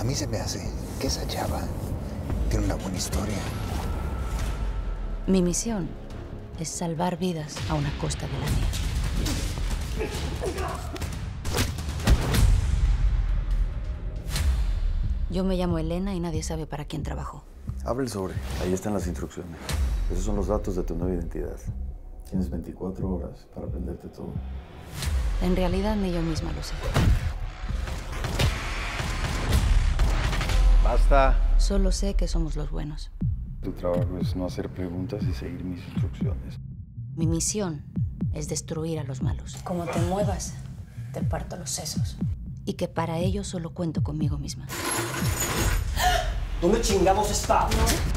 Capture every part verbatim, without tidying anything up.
mí se me hace que esa chava tiene una buena historia. Mi misión es salvar vidas a una costa de la mía. Yo me llamo Elena y nadie sabe para quién trabajo. Abre el sobre. Ahí están las instrucciones. Esos son los datos de tu nueva identidad. Tienes veinticuatro horas para aprenderte todo. En realidad, ni yo misma lo sé. ¡Basta! Solo sé que somos los buenos. Tu trabajo es no hacer preguntas y seguir mis instrucciones. Mi misión es destruir a los malos. Como te muevas, te parto los sesos. Y que para ello solo cuento conmigo misma. ¿Dónde chingados está?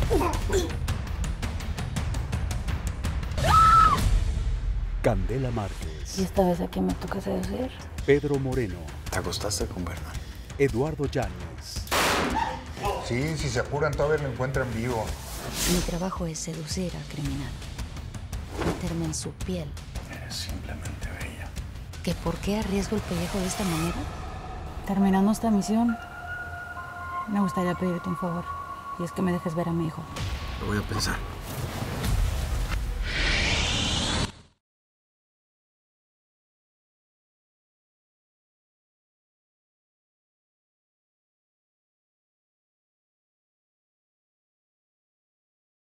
Candela Márquez. ¿Y esta vez a quién me toca seducir? Pedro Moreno. ¿Te acostaste con Bernal? Eduardo Yáñez. Sí, si se apuran todavía lo encuentran vivo. Mi trabajo es seducir al criminal. Meterme en su piel. Eres simplemente bella. ¿Que por qué arriesgo el pellejo de esta manera? Terminando esta misión, me gustaría pedirte un favor. Y es que me dejes ver a mi hijo. Lo voy a pensar.